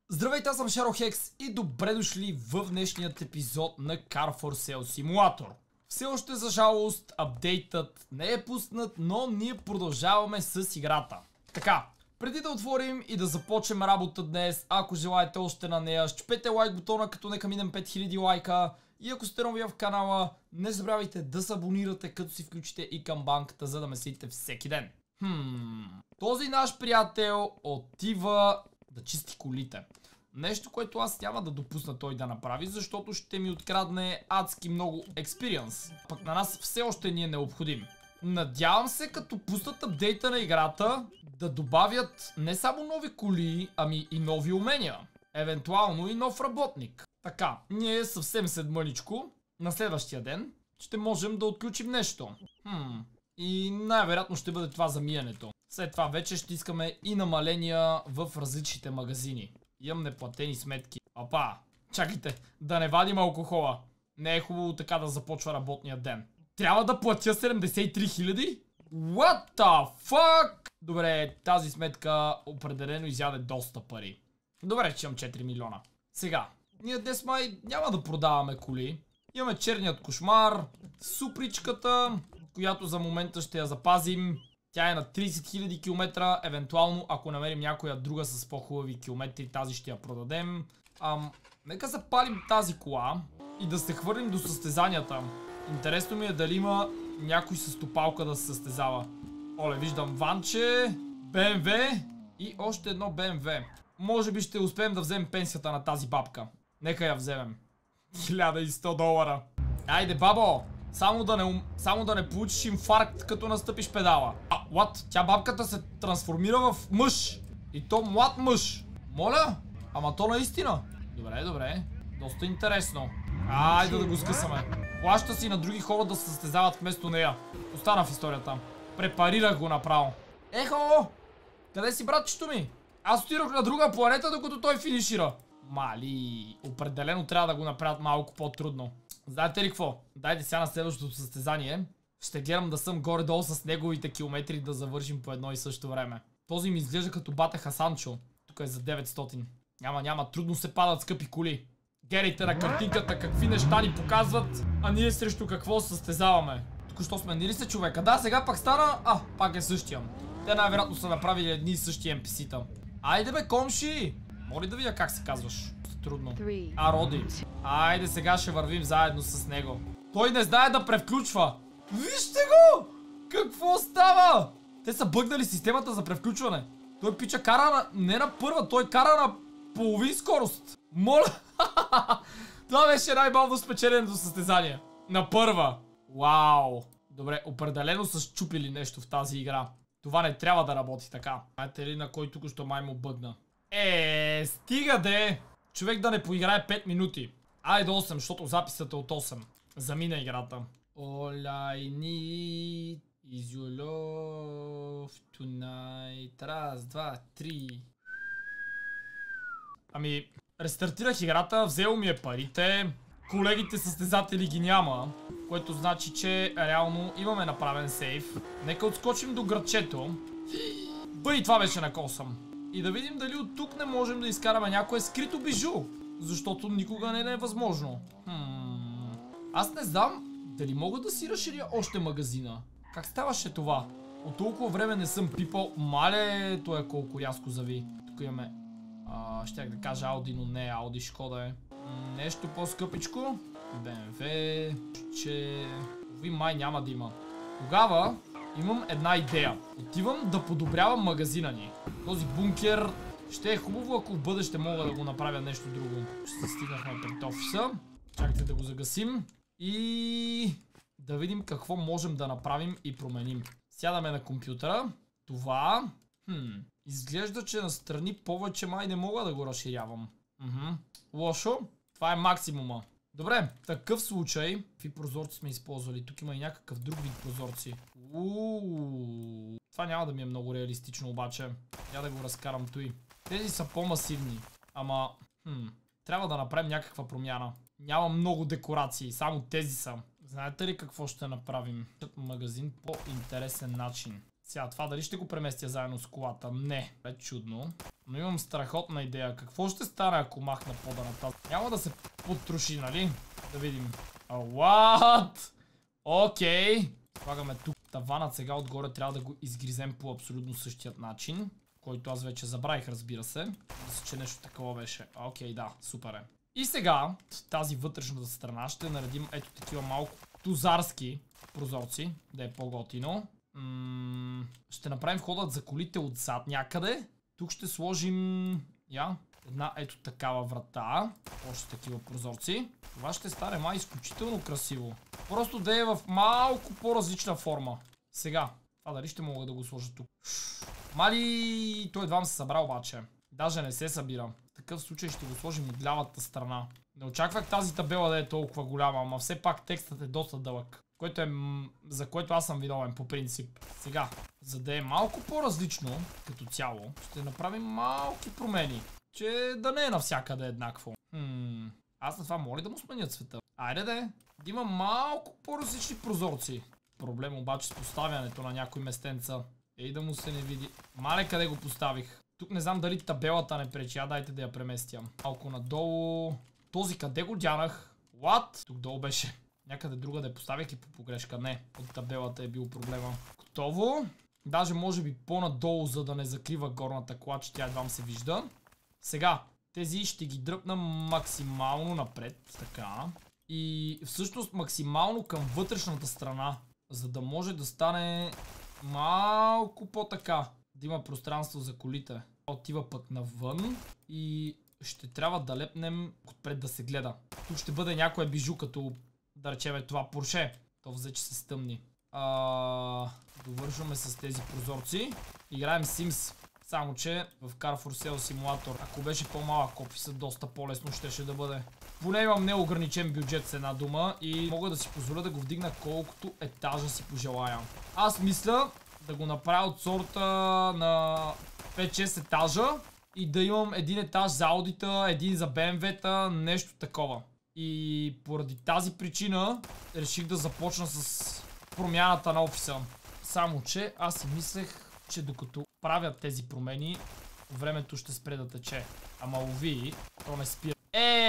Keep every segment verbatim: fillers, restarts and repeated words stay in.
Здравейте, аз съм Шарохекс и добре дошли в днешният епизод на Car for Sale Simulator. Все още за жалост апдейтът не е пуснат, но ние продължаваме с играта. Така, преди да отворим и да започнем работа днес, ако желаете още на нея, щупете лайк бутона, като нека минем пет хиляди лайка. И ако сте нови в канала, не забравяйте да се абонирате, като си включите и камбанката, за да ме следите всеки ден. Хм, този наш приятел отива да чисти колите. Нещо, което аз няма да допусна той да направи, защото ще ми открадне адски много експириенс. Пък на нас все още ни е необходим. Надявам се, като пуснат апдейта на играта, да добавят не само нови коли, ами и нови умения. Евентуално и нов работник. Така, ние съвсем след мъничко, на следващия ден, ще можем да отключим нещо. Хм, и най-вероятно ще бъде това замиянето. След това вече ще искаме и намаления в различните магазини. Имам неплатени сметки. Апа, чакайте, да не вадим алкохола. Не е хубаво така да започва работния ден. Трябва да платя седемдесет и три хиляди? What the fuck? Добре, тази сметка определено изяде доста пари. Добре, че имам четири милиона. Сега, ние днес май няма да продаваме коли. Имаме черният кошмар, супричката, която за момента ще я запазим. Тя е на трийсет хиляди километра, евентуално ако намерим някоя друга с по-хубави километри, тази ще я продадем. Ам, нека запалим тази кола и да се хвърлим до състезанията. Интересно ми е дали има някой с топалка да се състезава. Оле, виждам ванче, Б М В и още едно Б М В. Може би ще успеем да вземем пенсията на тази бабка. Нека я вземем. хиляда и сто долара. Айде, бабо! Само да, не, ум... Само да не получиш инфаркт, като настъпиш педала. А, what? Тя бабката се трансформира в мъж. И то млад мъж. Моля? Ама то наистина. Добре, добре. Доста интересно. Айде да го скъсаме. Плаща си на други хора да се състезават вместо нея. Остана в историята. Препарирах го направо. Ехо! Къде си братчето ми? Аз отидох на друга планета, докато той финишира. Мали, определено трябва да го направят малко по-трудно. Знаете ли какво? Дайте сега на следващото състезание. Ще гледам да съм горе-долу с неговите километри да завършим по едно и също време. Този ми изглежда като бата Хасанчо. Тук е за деветстотин. Няма, няма, трудно се падат скъпи коли. Гледайте на картинката какви неща ни показват, а ние срещу какво състезаваме. Току-що сменили се човека. Да, сега пак стана... А, пак е същия. Те най-вероятно са направили едни и същи Ен Пи Си-та. Айде бе, комши! Моли да видя как се казваш. Трудно. А, Роди. Айде сега ще вървим заедно с него. Той не знае да превключва. Вижте го! Какво става? Те са бъгнали системата за превключване. Той пича кара на... Не на първа, той кара на половин скорост. Моля! Това беше най-бавно спечеленото състезание. На първа. Вау! Добре, определено са счупили нещо в тази игра. Това не трябва да работи така. Знаете ли на кой тук що май му бъгна? Е, стига де! Човек да не поиграе пет минути. Айде осем, защото записът е от осем. Замина играта. All I need is your love tonight. Раз, два, три. Ами, рестартирах играта, взел ми е парите. Колегите състезатели ги няма. Което значи, че реално имаме направен сейф. Нека отскочим до градчето. Бъй, това беше на косъм. И да видим дали от тук не можем да изкараме някое скрито бижу. Защото никога не е възможно. Хм... Аз не знам дали мога да си разширя още магазина. Как ставаше това? От толкова време не съм пипал. Мале, той е колко рязко зави. Тук имаме... А, щях да кажа Ауди, но не Ауди, Шкода е. М нещо по-скъпичко. Б М В... Че... Ви май няма да има. Тогава... Имам една идея. Отивам да подобрявам магазина ни. Този бункер ще е хубаво, ако в бъдеще мога да го направя нещо друго. Ще стигнахме пред офиса. Чакайте да го загасим. И да видим какво можем да направим и променим. Сядаме на компютъра. Това... Хм... Изглежда, че настрани повече май не мога да го разширявам. Мхм. Лошо. Това е максимума. Добре, в такъв случай, какви прозорци сме използвали? Тук има и някакъв друг вид прозорци. Ууу, това няма да ми е много реалистично обаче. Я да го разкарам той. Тези са по-масивни. Ама, хм, трябва да направим някаква промяна. Няма много декорации, само тези са. Знаете ли какво ще направим? Магазин по интересен начин. Сега това дали ще го преместя заедно с колата? Не. Е чудно. Но имам страхотна идея. Какво ще стане, ако махна пода на тази? Няма да се потруши, нали? Да видим. А, what? Окей. Okay. Слагаме тук таванът. Сега отгоре трябва да го изгризем по абсолютно същият начин. Който аз вече забравих, разбира се. Мисля, че нещо такова беше. Окей, okay, да. Супер е. И сега, тази вътрешната страна ще наредим ето такива малко тузарски прозорци. Да е по-готино. М- ще направим входът за колите отзад някъде. Тук ще сложим я, една ето такава врата. Още такива прозорци. Това ще стане май изключително красиво. Просто да е в малко по-различна форма. Сега, това дали ще мога да го сложа тук? Мали, той едва се събра обаче. Даже не се събира. В такъв случай ще го сложим от лявата страна. Не очаквах тази табела да е толкова голяма, ама все пак текстът е доста дълъг. Което е, за което аз съм виновен по принцип. Сега, за да е малко по-различно като цяло, ще направим малки промени. Че да не е навсякъде еднакво. Хм, аз на това моля да му сменят цвета. Айде де, да има малко по-различни прозорци. Проблем обаче с поставянето на някой местенца. Ей да му се не види. Мале къде го поставих. Тук не знам дали табелата не пречи. А дайте да я преместям. Малко надолу. Този къде го дянах? What? Тук долу беше. Някъде друга да я поставях и по погрешка. Не, от табелата е бил проблема. Готово. Даже може би по-надолу, за да не закрива горната кола, че тя едвам се вижда. Сега, тези ще ги дръпна максимално напред. Така. И всъщност максимално към вътрешната страна. За да може да стане малко по-така. Да има пространство за колите. Отива пък навън. И ще трябва да лепнем отпред да се гледа. Тук ще бъде някое бижу, като да речем това Порше. То взе, че се стъмни. А, довършваме с тези прозорци. Играем Sims. Само че в Car for Sale Simulator, ако беше по-малък офисът, доста по-лесно щеше да бъде. Поне имам неограничен бюджет с една дума и мога да си позволя да го вдигна колкото етажа си пожелая. Аз мисля да го направя от сорта на пет-шест етажа и да имам един етаж за аудита, един за Б М В-та, нещо такова. И поради тази причина реших да започна с промяната на офиса. Само че аз си мислех, че докато правят тези промени, времето ще спре да тече. Ама уви, то не спира.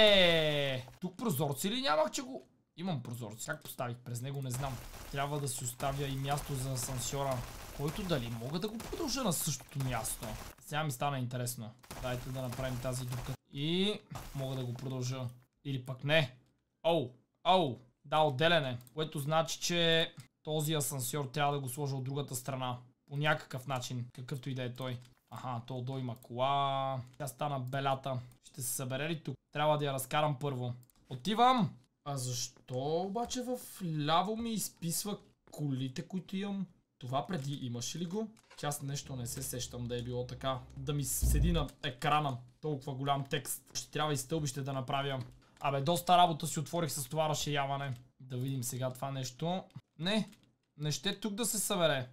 Еее! Тук прозорци ли нямах, че го... Имам прозорци. Как поставих през него, не знам. Трябва да си оставя и място за асансьора, който дали мога да го продължа на същото място. Сега ми стана интересно. Дайте да направим тази дупка. И мога да го продължа. Или пък не. Оу! Оу! Да, отделяне. Което значи, че този асансьор трябва да го сложа от другата страна. По някакъв начин. Какъвто и да е той. Аха, то долу има кола. Тя стана белята. Ще се събере ли тук? Трябва да я разкарам първо. Отивам! А защо обаче в ляво ми изписва колите, които имам? Това преди имаше ли го? Че аз нещо не се сещам да е било така. Да ми седи на екрана толкова голям текст. Ще трябва и стълбище да направя. Абе, доста работа си отворих с това разширяване. Да видим сега това нещо. Не, не ще тук да се събере.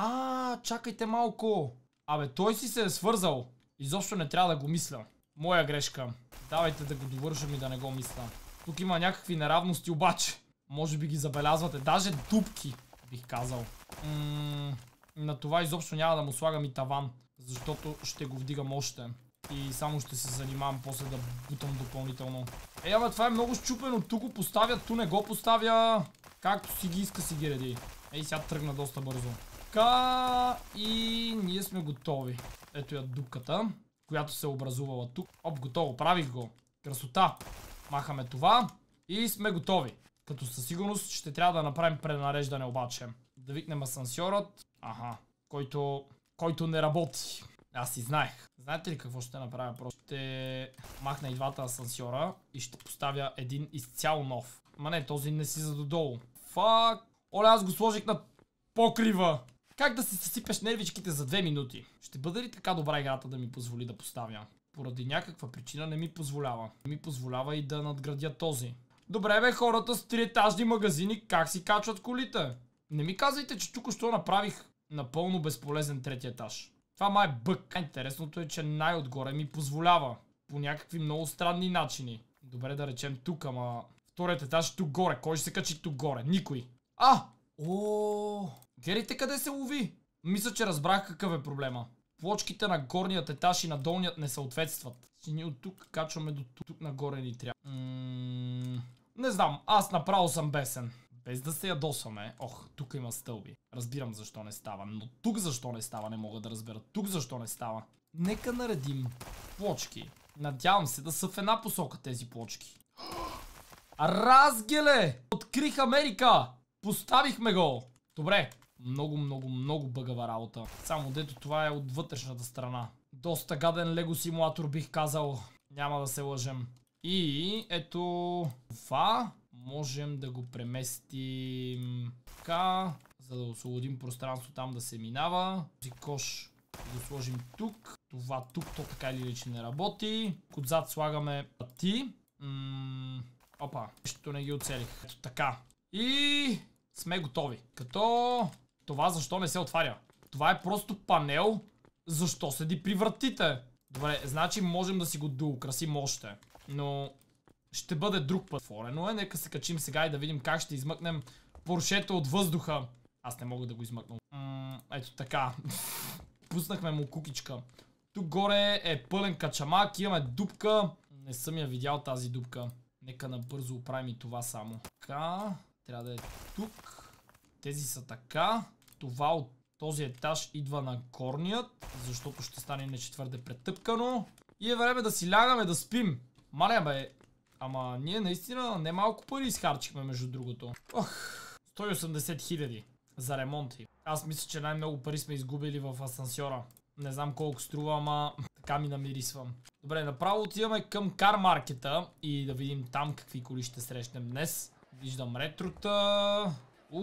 А, чакайте малко. Абе, той си се е свързал. Изобщо не трябва да го мисля. Моя грешка. Давайте да го довършам и да не го мисля. Тук има някакви неравности обаче. Може би ги забелязвате. Даже дупки, бих казал. М- на това изобщо няма да му слагам и таван. Защото ще го вдигам още. И само ще се занимавам после да бутам допълнително. Е, ама това е много счупено. Тук го поставя, ту не го поставя. Както си ги иска, си ги реди. Ей, сега тръгна доста бързо. Така, и ние сме готови. Ето я дупката, която се е образувала тук. Оп, готово, правих го. Красота. Махаме това и сме готови. Като със сигурност ще трябва да направим пренареждане обаче. Да викнем асансьорът. Аха, който, който не работи. Аз си знаех. Знаете ли какво ще направя? Просто ще махна и двата асансьора и ще поставя един изцяло нов. Ма не, този не си за додолу. Фак. Оле, аз го сложих на покрива. Как да си съсипеш нервичките за две минути? Ще бъде ли така добра играта да ми позволи да поставя? Поради някаква причина не ми позволява. Не ми позволява и да надградя този. Добре бе, хората с триетажни магазини как си качват колите? Не ми казвайте, че тук що направих напълно безполезен трети етаж. Това май е бък. Интересното е, че най-отгоре ми позволява. По някакви много странни начини. Добре да речем тук, ама вторият етаж е тук горе. Кой ще се качи тук горе? Никой. А! О, гледайте къде се лови. Мисля, че разбрах какъв е проблема. Плочките на горният етаж и на долният не съответстват. Че ние от тук качваме до тук, тук нагоре ни трябва. М- не знам, аз направо съм бесен. Без да се ядосваме. Ох, тук има стълби. Разбирам защо не става, но тук защо не става, не мога да разбера. Тук защо не става. Нека наредим плочки. Надявам се да са в една посока тези плочки. Разгеле! Открих Америка! Поставихме го! Добре. Много, много, много бъгава работа. Само дето това е от вътрешната страна. Доста гаден лего симулатор бих казал. Няма да се лъжем. И ето това можем да го преместим така, за да освободим пространство там да се минава. Този кош да го сложим тук. Това тук, то така или иначе не работи. Отзад слагаме пъти. М- опа, нещо не ги оцелих. Ето така. И сме готови. Като това защо не се отваря? Това е просто панел. Защо седи при вратите? Добре, значи можем да си го доукрасим още. Но ще бъде друг път. Отворено е, нека се качим сега и да видим как ще измъкнем поршето от въздуха. Аз не мога да го измъкна. М- ето така. Пуснахме му кукичка. Тук горе е пълен качамак, имаме дупка. Не съм я видял тази дупка. Нека набързо оправим и това само. Така, трябва да е тук. Тези са така. Това от този етаж идва на горният, защото ще стане иначе твърде претъпкано. И е време да си лягаме да спим. Маля бе, ама ние наистина не малко пари изхарчихме между другото. Ох, сто и осемдесет хиляди за ремонти. Аз мисля, че най-много пари сме изгубили в асансьора. Не знам колко струва, ама така ми намирисвам. Добре, направо отиваме към кармаркета и да видим там какви коли ще срещнем днес. Виждам ретрота.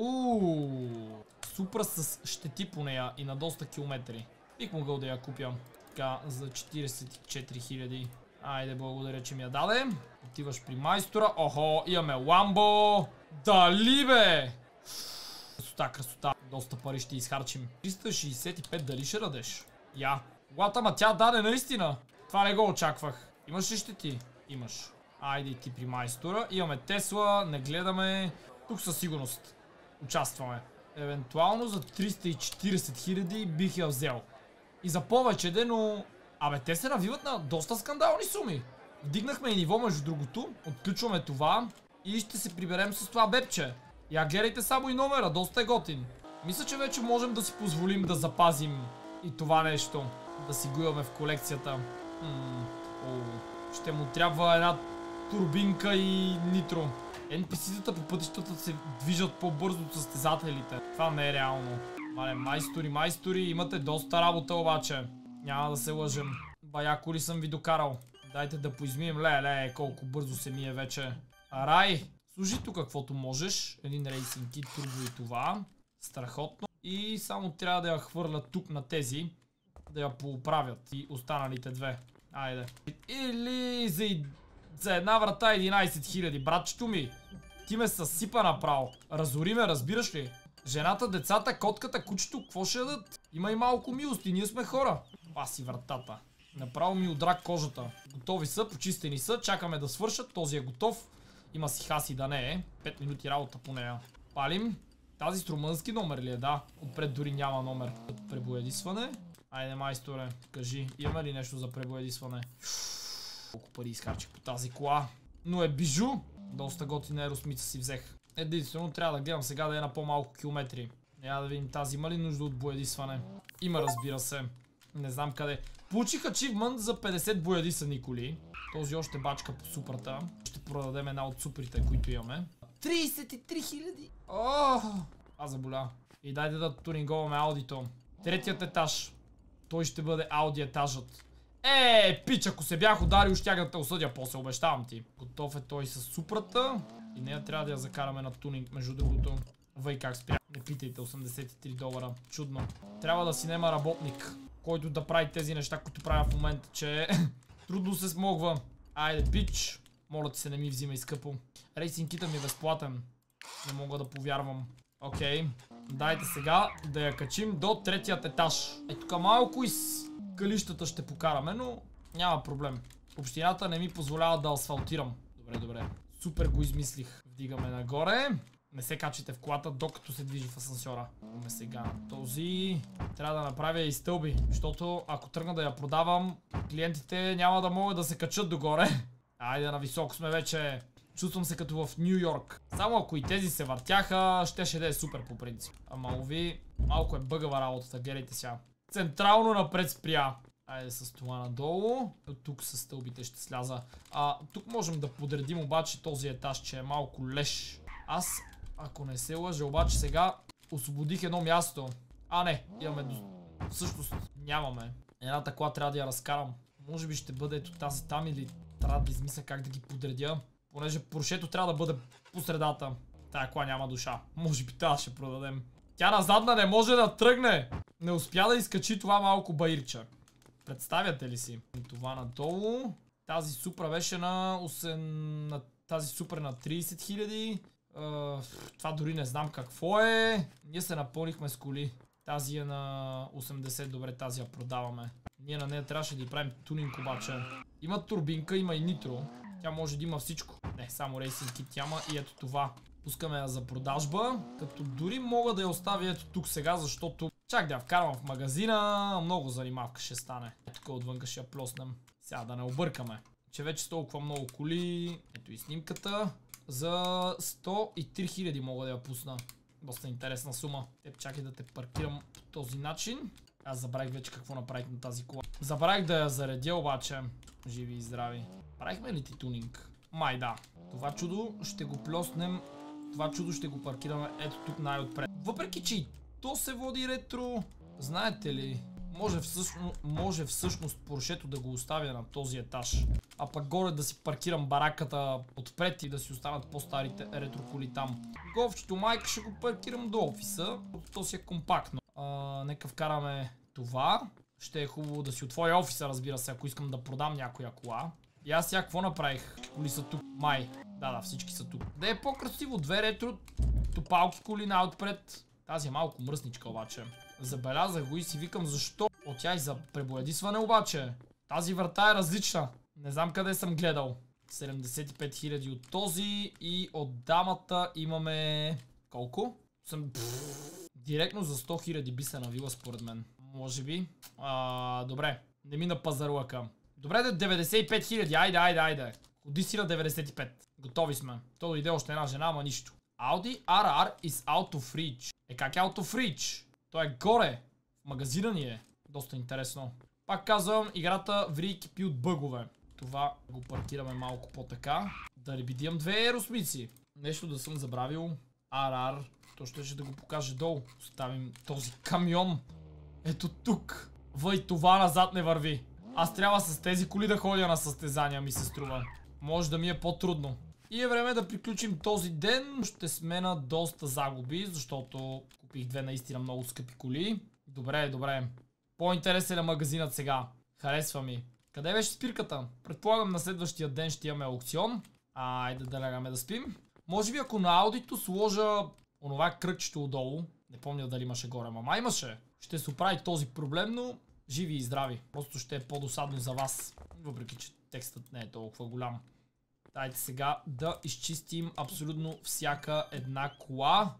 Ууу, Супра с щети по нея и на доста километри. Бих могъл да я купя така за четиридесет и четири хиляди. Айде, благодаря, че ми я даде. Отиваш при майстора. Охо, имаме ламбо. Дали бе? Красота, красота. Доста пари ще изхарчим. триста шейсет и пет дали ще дадеш? Я. Лата, ма тя даде наистина. Това не го очаквах. Имаш ли щети? Имаш. Айде и ти при майстора. Имаме Тесла, не гледаме. Тук със сигурност участваме. Евентуално за триста и четиридесет хиляди бих я взел. И за повече де, но... Абе, те се навиват на доста скандални суми. Вдигнахме и ниво между другото. Отключваме това. И ще се приберем с това бебче. Я гледайте само и номера, доста е готин. Мисля, че вече можем да си позволим да запазим и това нещо. Да си го имаме в колекцията. М- о, ще му трябва една турбинка и нитро. Ен Пи Си-тата по пътищата се движат по-бързо от състезателите. Това не е реално. Мале, майстори, майстори, имате доста работа обаче. Няма да се лъжем. Бая коли съм ви докарал. Дайте да поизмием. Ле, ле, колко бързо се мие вече. Арай, служи тук каквото можеш. Един рейсинг кит, турбо и това. Страхотно. И само трябва да я хвърля тук на тези. Да я поуправят. И останалите две. Айде. Или за, за една врата единайсет хиляди. Братчето ми, ти ме съсипа направо. Разори ме, разбираш ли? Жената, децата, котката, кучето, какво ще ядат? Има и малко милости, ние сме хора. Паси вратата. Направо ми удра кожата. Готови са, почистени са, чакаме да свършат. Този е готов. Има си хаси да не е. пет минути работа по нея. Палим. Тази с румънски номер ли е? Да. Отпред дори няма номер. Пребоядисване. Айде, майсторе, кажи, имаме ли нещо за пребоядисване? Колко пари изхарчих по тази кола. Но е бижу. Доста готина еросмица си взех. Единствено трябва да гледам сега да е на по-малко километри. Няма да видим тази има ли нужда от боядисване. Има, разбира се. Не знам къде. Получих ачивмент за петдесет боядисани коли. Този още бачка по супрата. Ще продадем една от суприте, които имаме. трийсет и три хиляди! Ох! А заболя. И дайде да туринговаме аудито. Третият етаж. Той ще бъде ауди етажът. Е, пич, ако се бях ударил, щях да те осъдя после, обещавам ти. Готов е той с супрата. И нея трябва да я закараме на тунинг, между другото. Въй как спря. Не питайте, осемдесет и три долара. Чудно. Трябва да си нема работник, който да прави тези неща, които правя в момента, че трудно се смогва. Айде, пич. Моля ти се, не ми взимай скъпо. Рейсинг кита ми е безплатен. Не мога да повярвам. Окей. Дайте сега да я качим до третият етаж. Е, тук малко из калищата ще покараме, но няма проблем. Общината не ми позволява да асфалтирам. Добре, добре. Супер го измислих. Вдигаме нагоре. Не се качите в колата, докато се движи в асансьора. Ме сега на този. Трябва да направя и стълби, защото ако тръгна да я продавам, клиентите няма да могат да се качат догоре. Айде, на високо сме вече. Чувствам се като в Нью Йорк. Само ако и тези се въртяха, щеше да е супер по принцип. Ама ови, малко е бъгава работата, гледайте сега. Централно напред спря. Айде с това надолу. От тук с стълбите ще сляза. А, тук можем да подредим обаче този етаж, че е малко леш. Аз, ако не се лъжа, обаче сега освободих едно място. А, не, имаме до... Всъщност нямаме. Едната кола трябва да я разкарам. Може би ще бъде ето тази там или трябва да измисля как да ги подредя. Понеже Поршето трябва да бъде по средата. Тая кола няма душа. Може би тази ще продадем. Тя назадна не може да тръгне. Не успя да изкачи това малко баирче. Представяте ли си? Това надолу. Тази супра беше на осем... на... Тази супер на трийсет хиляди. Uh, това дори не знам какво е. Ние се напълнихме с коли. Тази е на осемдесет. Добре, тази я продаваме. Ние на нея трябваше да й правим тунинг обаче. Има турбинка, има и нитро. Тя може да има всичко. Не, само рейсинг кит няма и ето това. Пускаме я за продажба. Като дори мога да я оставя ето тук сега, защото чак да я вкарвам в магазина. Много занимавка ще стане. Тук отвънка ще я плоснем. Сега да не объркаме. Че вече с толкова много коли. Ето и снимката. За сто и три хиляди мога да я пусна. Доста интересна сума. Теб чакай да те паркирам по този начин. Аз забравих вече какво направих на тази кола. Забравих да я заредя обаче. Живи и здрави. Правихме ли ти тунинг? Май да. Това чудо ще го плеснем. Това чудо ще го паркираме ето тук най-отпред. Въпреки че и то се води ретро. Знаете ли? Може всъщност, може всъщност Поршето да го оставя на този етаж. А пък горе да си паркирам бараката отпред и да си останат по-старите ретро коли там. Голфчето майка ще го паркирам до офиса. То си е компактно. А, нека вкараме това. Ще е хубаво да си отворя офиса, разбира се, ако искам да продам някоя кола. И аз сега какво направих? Коли са тук. Май. Да, да, всички са тук. Да е по-красиво. Две ретро топалки коли най-отпред. Тази е малко мръсничка обаче. Забелязах го и си викам защо. От тя и за пребоядисване обаче. Тази врата е различна. Не знам къде съм гледал. седемдесет и пет хиляди от този и от дамата имаме... Колко? Съм... Директно за сто хиляди би се навила според мен. Може би. А, добре. Не мина пазарлъка. Добре, да деветдесет и пет хиляди. Айде, айде, айде. Ходи си на деветдесет и пет. Готови сме. То дойде още една жена, ама нищо. Audi ар ар is out of reach. Е, как е out of reach? Той е горе. В магазина ни е. Доста интересно. Пак казвам, играта ври кипи от бъгове. Това го паркираме малко по-така. Да ребидиям две еросмици. Нещо да съм забравил. ар ар. То ще ще да го покаже долу. Оставим този камион. Ето тук. Въй, това назад не върви. Аз трябва с тези коли да ходя на състезания, ми се струва. Може да ми е по-трудно. И е време да приключим този ден. Ще смена доста загуби, защото купих две наистина много скъпи коли. Добре, добре. По-интересен е магазинът сега. Харесва ми. Къде беше спирката? Предполагам на следващия ден ще имаме аукцион. Айде да лягаме да спим. Може би ако на аудито сложа онова кръгчето отдолу. Не помня дали имаше горе, мама имаше. Ще се оправи този проблем, но живи и здрави. Просто ще е по-досадно за вас. Въпреки че текстът не е толкова голям. Дайте сега да изчистим абсолютно всяка една кола.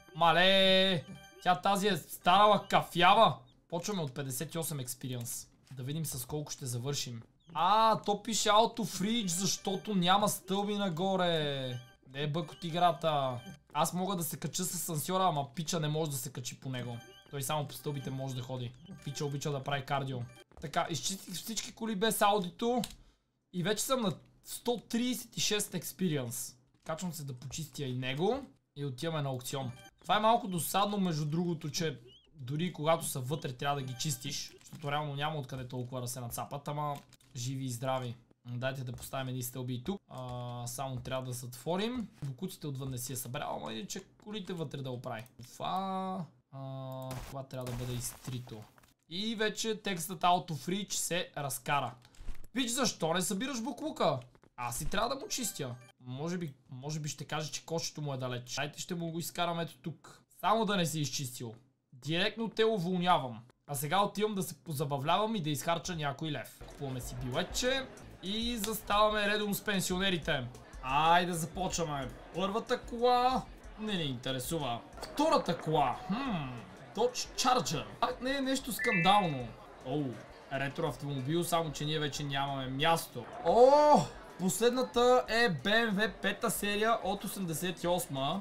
Мале! Тя тази е станала кафява. Почваме от петдесет и осем experience. Да видим с колко ще завършим. А, то пише Auto Fridge, защото няма стълби нагоре. Не е бък от играта. Аз мога да се кача с асансьора, ама пича не може да се качи по него. Той само по стълбите може да ходи. Пича обича да прави кардио. Така, изчистих всички коли без аудито. И вече съм на сто трийсет и шест experience. Качвам се да почистя и него. И отиваме на аукцион. Това е малко досадно, между другото, че дори когато са вътре трябва да ги чистиш. Защото реално няма откъде толкова да се нацапат, ама живи и здрави. Дайте да поставим едни стълби и тук. А, само трябва да затворим. Бокуците отвън не си е събрал, ама иначе колите вътре да оправи. Това... А, това трябва да бъде изтрито. И вече текстът Auto Fridge се разкара. Пич, защо не събираш буклука? Аз си трябва да му чистя. Може би, може би ще каже, че кошето му е далеч. Дайте ще му го изкарам ето тук. Само да не си изчистил. Директно те уволнявам. А сега отивам да се позабавлявам и да изхарча някой лев. Купуваме си билетче и заставаме редом с пенсионерите. Айде да започваме. Първата кола Не ни интересува. Втората кола. Хм, Dodge Charger. Пак не е нещо скандално. Оу, ретро автомобил, само че ние вече нямаме място. О, последната е Б М В пета серия от осемдесет и осма.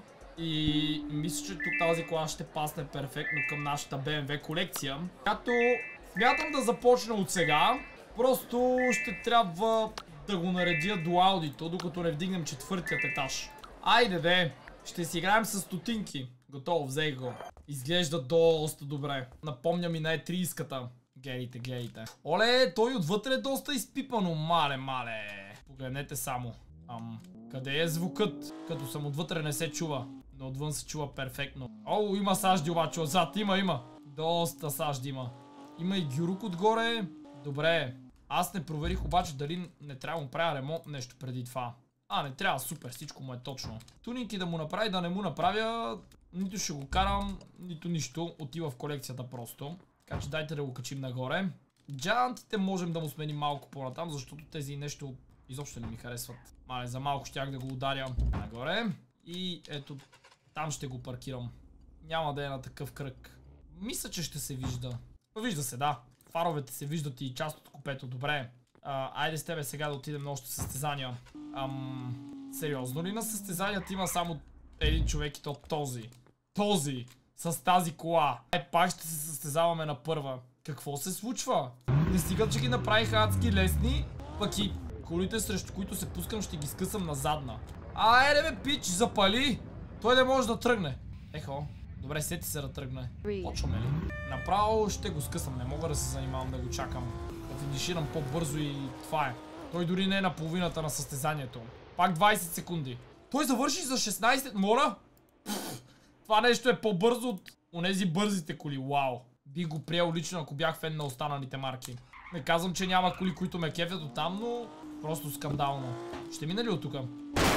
И мисля, че тук тази кола ще пасне перфектно към нашата Б М В колекция. Като смятам да започна от сега. Просто ще трябва да го наредя до аудито, докато не вдигнем четвъртият етаж. Айде де, ще си играем с стотинки. Готово, взех го. Изглежда доста добре. Напомня ми на Е трийската. Гледайте, гледайте. Оле, той отвътре е доста изпипано. Мале, мале. Погледнете само. Ам, къде е звукът? Като съм отвътре не се чува. Но отвън се чува перфектно. О, има сажди обаче отзад. Има, има. Доста сажди има. Има и гюрук отгоре. Добре. Аз не проверих обаче дали не трябва да му правя ремонт нещо преди това. А, не трябва, супер, всичко му е точно. Тунинки да му направи, да не му направя, нито ще го карам, нито нищо. Отива в колекцията просто. Така че дайте да го качим нагоре. Джантите можем да му сменим малко по-натам, защото тези нещо изобщо не ми харесват. Мале, за малко щях да го ударя нагоре. И ето, там ще го паркирам. Няма да е на такъв кръг. Мисля, че ще се вижда. Вижда се, да. Фаровете се виждат и част от купето. Добре. А, айде с тебе сега да отидем на още състезания. Ам, сериозно ли на състезанията има само един човек и то този? Този! С тази кола. Е, пак ще се състезаваме на първа. Какво се случва? Не стига, че ги направиха адски лесни, пък и колите, срещу които се пускам, ще ги скъсам на задна. Айде бе, пич, запали! Той не може да тръгне. Ехо. Добре, сети се да тръгне. Почваме ли? Направо ще го скъсам. Не мога да се занимавам да го чакам. Да финиширам по-бързо и това е. Той дори не е на половината на състезанието. Пак двайсет секунди. Той завърши за шестнайсет, моля? Пфф, това нещо е по-бързо от онези бързите коли. Вау. Би го приел лично, ако бях фен на останалите марки. Не казвам, че няма коли, които ме кефят от там, но просто скандално. Ще мина ли от тука?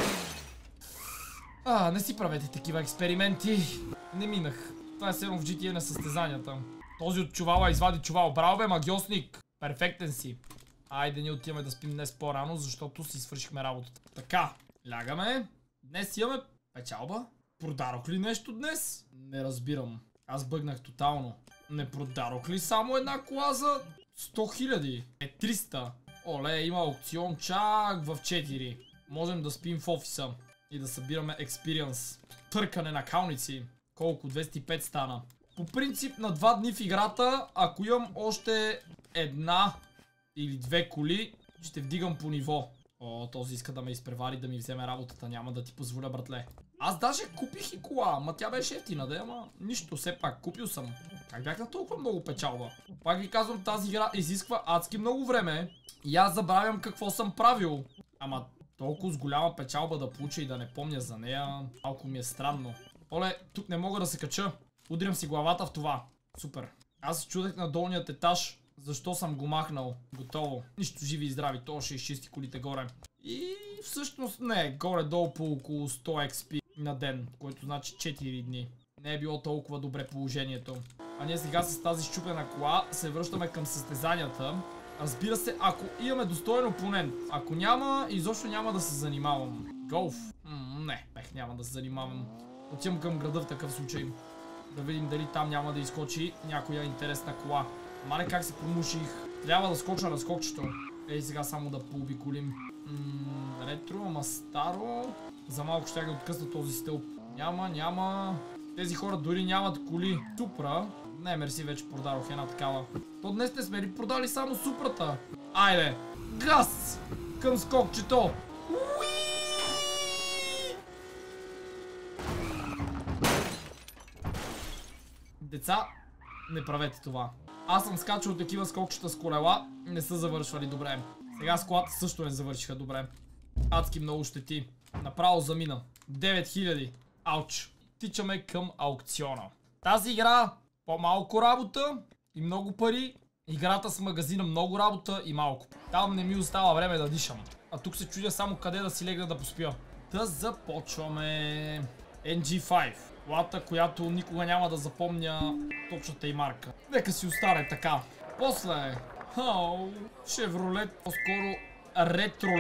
А, не си правете такива експерименти. Не минах. Това е седно в Джи Ти Ей на състезанията. Този от чувала извади чувал. Браво бе, магиосник. Перфектен си. Айде, ние отиваме да спим днес по-рано, защото си свършихме работата. Така, лягаме. Днес имаме печалба. Продадох ли нещо днес? Не разбирам. Аз бъгнах тотално. Не продадох ли само една кола за сто хиляди? Е, триста. Оле, има аукцион чак в четири. Можем да спим в офиса и да събираме експириенс. Търкане на калници. Колко? двеста и пет стана. По принцип на два дни в играта, ако имам още една или две коли, ще вдигам по ниво. О, този иска да ме изпревари, да ми вземе работата. Няма да ти позволя, братле. Аз даже купих и кола, ма тя беше ефтина, да, ама нищо, все пак, купил съм. Как бях на толкова много печалба? Пак ви казвам, тази игра изисква адски много време и аз забравям какво съм правил. Ама толкова с голяма печалба да получа и да не помня за нея, малко ми е странно. Оле, тук не мога да се кача. Удрям си главата в това. Супер. Аз се чудех на долният етаж. Защо съм го махнал? Готово. Нищо живи и здрави. То ще изчисти колите горе. И всъщност не. Горе-долу по около сто екс пи на ден. Което значи четири дни. Не е било толкова добре положението. А ние сега с тази щупена кола се връщаме към състезанията. Разбира се, ако имаме достоен опонент. Ако няма, изобщо няма да се занимавам. Голф? М не. Ех, няма да се занимавам. Отивам към града в такъв случай. Да видим дали там няма да изскочи някоя интересна кола. Мале как се промуших. Трябва да скоча на скокчето. Ей сега само да пообиколим. Ммм, ретро, ама старо. За малко ще я откъсна този стълб. Няма, няма. Тези хора дори нямат коли. Супра. Не, мерси, вече продадох една такава. То днес не сме ли продали само супрата? Айде! Газ! Към скокчето! Деца, не правете това. Аз съм скачал такива скокчета с колела, не са завършвали добре. Сега с колата също не завършиха добре. Адски много щети. Направо замина. девет хиляди. Ауч. Тичаме към аукциона. Тази игра, по-малко работа и много пари. Играта с магазина, много работа и малко. Там не ми остава време да дишам. А тук се чудя само къде да си легна да поспя. Да започваме. Ен Джи файв. Колата, която никога няма да запомня точната и марка. Нека си остане така. После, Шевролет, по-скоро Ретролет.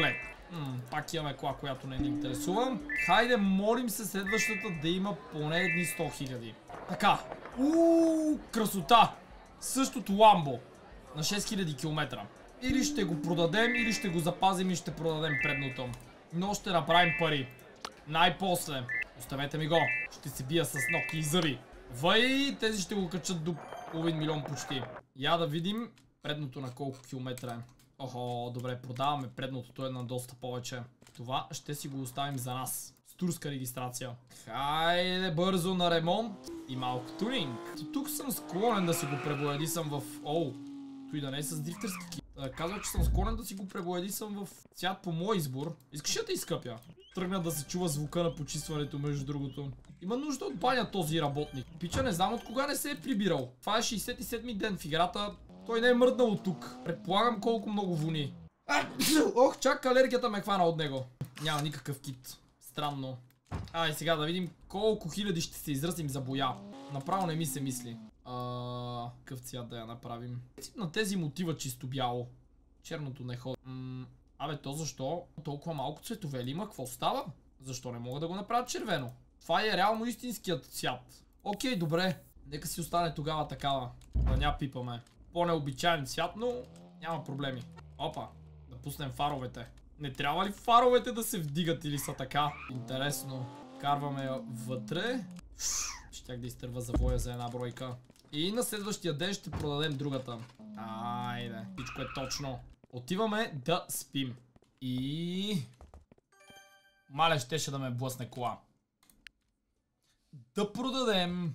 М, пак имаме кола, която не ни интересува. Хайде, молим се следващата да има поне едни сто хиляди. Така. Ууу, красота! Същото ламбо на шест хиляди километра. Или ще го продадем, или ще го запазим и ще продадем предното. Но ще направим пари. Най-после. Оставете ми го. Ще се бия с ногти и зъби. Вай, тези ще го качат до половин милион почти. Я да видим предното на колко километра е. Охо, добре, продаваме предното, то е на доста повече. Това ще си го оставим за нас. С турска регистрация. Хайде бързо на ремонт и малко тунинг. Тук съм склонен да си го пребоядисам в... Оу, той да не е с дрифтерски кит. Да, казва, че съм склонен да си го пребоядисам в цвят по мой избор. Искаш да те изкъпя? Тръгна да се чува звука на почистването, между другото. Има нужда от баня този работник. Пича, не знам от кога не се е прибирал. Това е шейсет и седми ден в играта. Той не е мръднал от тук. Предполагам колко много вони. Ох, чак алергията ме хвана от него. Няма никакъв кит. Странно. Ай, сега да видим колко хиляди ще се изразим за боя. Направо не ми се мисли. А, къв цвят да я направим? На тези мотива чисто бяло. Черното не ходи. М, абе, то защо? Толкова малко цветове ли има? Какво става? Защо не мога да го направят червено? Това е реално истинският цвят. Окей, добре. Нека си остане тогава такава. Да ня пипаме. По-необичайен цвят, но няма проблеми. Опа, да пуснем фаровете. Не трябва ли фаровете да се вдигат или са така? Интересно. Карваме я вътре. Щях да изтърва завоя за една бройка. И на следващия ден ще продадем другата. Айде, всичко е точно. Отиваме да спим. И... Мале щеше да ме блъсне кола. Да продадем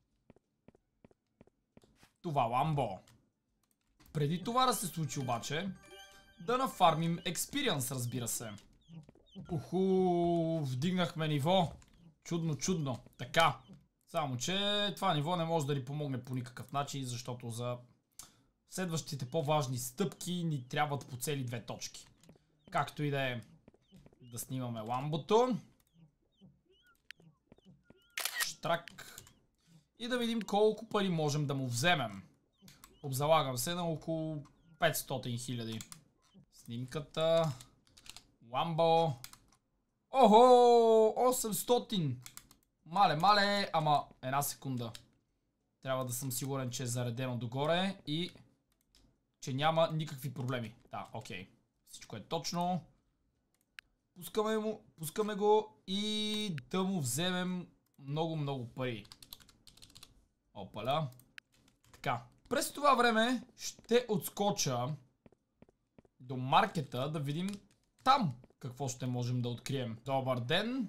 това ламбо. Преди това да се случи обаче, да нафармим експириенс, разбира се. Уху, вдигнахме ниво. Чудно, чудно. Така. Само, че това ниво не може да ни помогне по никакъв начин, защото за следващите по-важни стъпки ни трябват по цели две точки. Както и да е, да снимаме ламбото. Штрак. И да видим колко пари можем да му вземем. Обзалагам се на около петстотин хиляди. Снимката. Ламбо. Охо! осемстотин! Мале, мале, ама една секунда. Трябва да съм сигурен, че е заредено догоре и че няма никакви проблеми. Да, окей. Всичко е точно. Пускаме, му, пускаме го и да му вземем много, много пари. Опаля. Така. През това време ще отскоча до маркета да видим там какво ще можем да открием. Добър ден.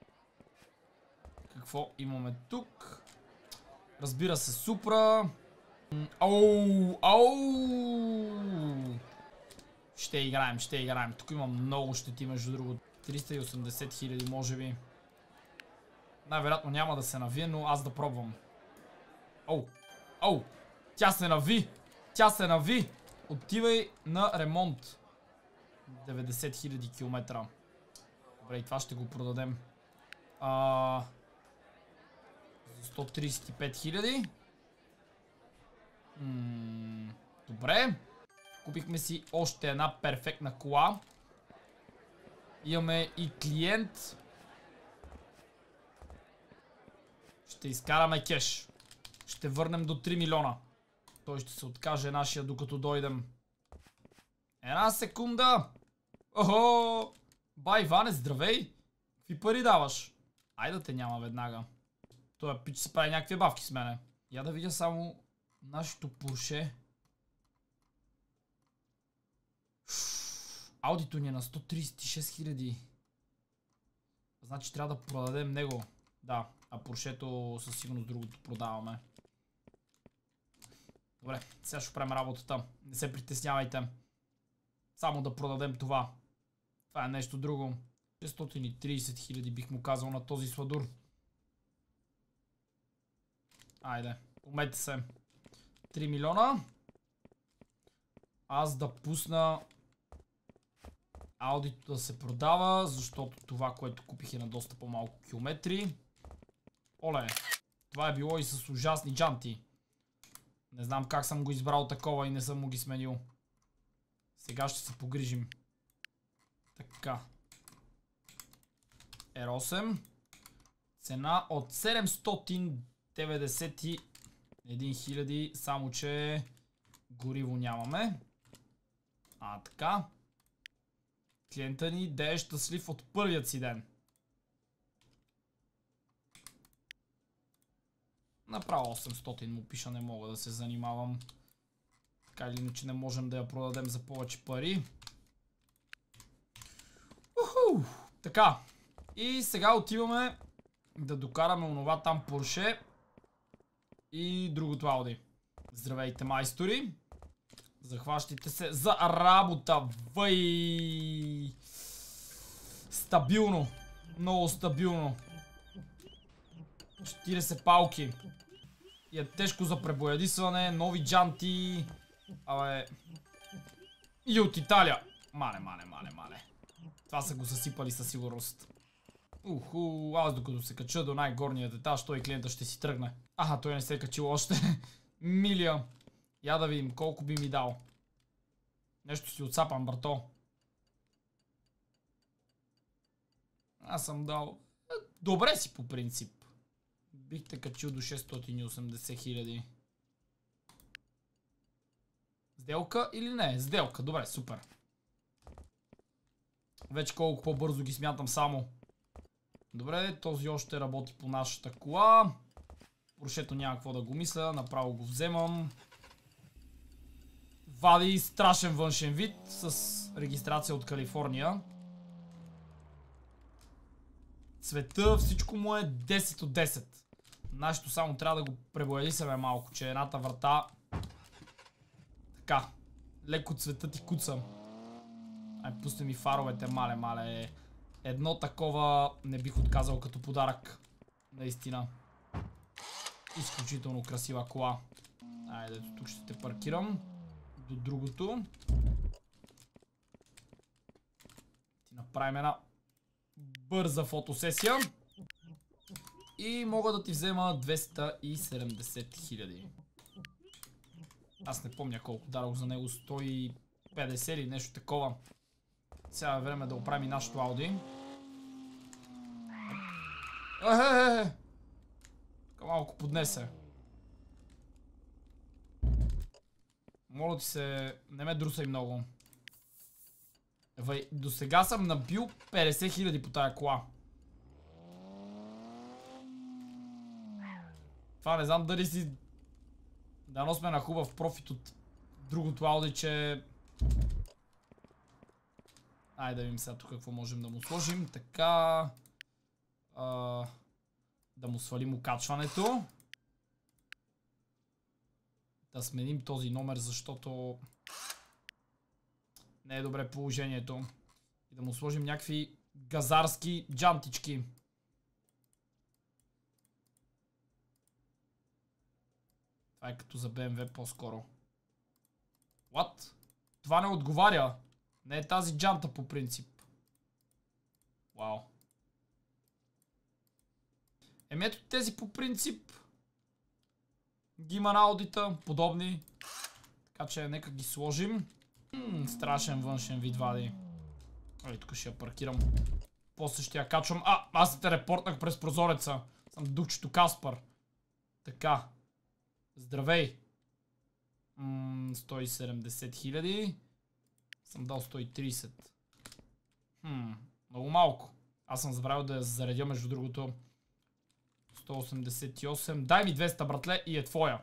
Какво имаме тук? Разбира се, Супра. Оу, оу. Ще играем, ще играем. Тук има много щети, между другото. триста и осемдесет хиляди, може би. Най-вероятно няма да се навие, но аз да пробвам. Оу, оу. Тя се нави. Тя се нави. Отивай на ремонт. деветдесет хиляди километра. Добре, и това ще го продадем. А... За сто тридесет и пет хиляди. М- добре. Купихме си още една перфектна кола. Имаме и клиент. Ще изкараме кеш. Ще върнем до три милиона. Той ще се откаже нашия, докато дойдем. Една секунда. Охо! Бай, Иване, здравей! Какви пари даваш? Айде да те няма веднага. Той пич се прави някакви бавки с мене. Я да видя само нашето Порше. Аудито ни е на сто тридесет и шест хиляди. Значи трябва да продадем него. Да, а Поршето със сигурност другото продаваме. Добре, сега ще правим работата. Не се притеснявайте. Само да продадем това. Това е нещо друго. шестстотин и тридесет хиляди бих му казал на този сладур. Айде, умете се. три милиона. Аз да пусна аудито да се продава, защото това, което купих е на доста по-малко километри. Оле, това е било и с ужасни джанти. Не знам как съм го избрал такова и не съм му ги сменил. Сега ще се погрижим. Така. Р осем. Цена от седемстотин деветдесет и една хиляди, само че гориво нямаме. А, така. Клиента ни да е щастлив от първият си ден. Направо осемстотин му пиша, не мога да се занимавам. Така или иначе не можем да я продадем за повече пари. Уху! Така. И сега отиваме да докараме онова там Порше и другото Ауди. Здравейте, майстори! Захващайте се за работа! Въй! Стабилно! Много стабилно! четиридесет палки. И е тежко за пребоядисване, нови джанти. Абе... И от Италия! Мале, мале, мале, мале. Това са го засипали със сигурност. Уху, аз докато се кача до най-горният етаж, той клиента ще си тръгне. Аха, той не се е качил още. Милия. Я да видим колко би ми дал. Нещо си отсапам, брато. Аз съм дал... Добре си по принцип. Бих те качил до шестстотин и осемдесет хиляди. Сделка или не? Сделка, добре, супер. Вече колко по-бързо ги смятам само. Добре, този още работи по нашата кола. Поршето няма какво да го мисля, направо го вземам. Вади страшен външен вид с регистрация от Калифорния. Цвета, всичко му е десет от десет. Нашето само трябва да го пребоядисаме малко, че едната врата... Така. Леко цветът и куца. Ай, пусти ми фаровете, мале, мале. Едно такова не бих отказал като подарък. Наистина. Изключително красива кола. Айде, тук ще те паркирам. До другото. Ти направим една бърза фотосесия. И мога да ти взема двеста и седемдесет хиляди. Аз не помня колко дадох за него, сто и петдесет или нещо такова. Сега е време да оправим и нашото Ауди. Ехехе! Малко поднесе. Моля ти се, не ме друсай много. Вай, до сега съм набил петдесет хиляди по тая кола. Това не знам дали си... Дано сме на хубав профит от другото Ауди, че... Айде да видим сега тук какво можем да му сложим. Така... А... Да му свалим окачването. Да сменим този номер, защото... Не е добре положението. И да му сложим някакви газарски джантички. Това е като за Б М В по-скоро. What? Това не отговаря. Не е тази джанта по принцип. Вау. Еми ето тези по принцип ги има на аудита, подобни. Така че нека ги сложим. Ммм, страшен външен вид вади. Ай, тук ще я паркирам. После ще я качвам. А, аз се те репортнах през прозореца. Съм духчето Каспар. Така. Здравей. Ммм, сто и седемдесет хиляди. Съм дал сто и тридесет. Хм, много малко. Аз съм забравил да я заредя между другото. сто осемдесет и осем. Дай ми двеста, братле, и е твоя.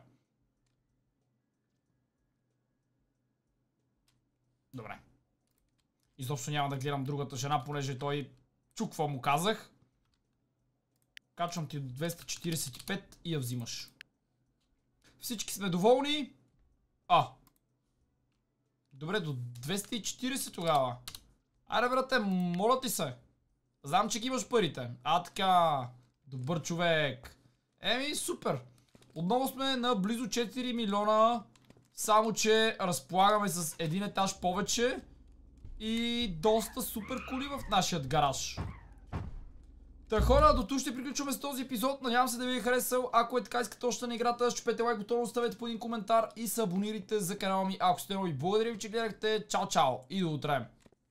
Добре. Изобщо няма да гледам другата жена, понеже той чу какво му казах. Качвам ти до двеста четиридесет и пет и я взимаш. Всички сме доволни. А. Добре, до двеста и четиридесет тогава. Айде, брате, моля ти се. Знам, че ги имаш парите. А, така. Добър човек. Еми, супер. Отново сме на близо четири милиона. Само, че разполагаме с един етаж повече. И доста супер коли в нашия гараж. Та хора, до тук ще приключваме с този епизод. Надявам се да ви е харесал. Ако е така, искате още на играта, щупете лайк бутона, оставете по един коментар и се абонирайте за канала ми, ако сте нови. Благодаря ви, че гледахте. Чао, чао и до утре.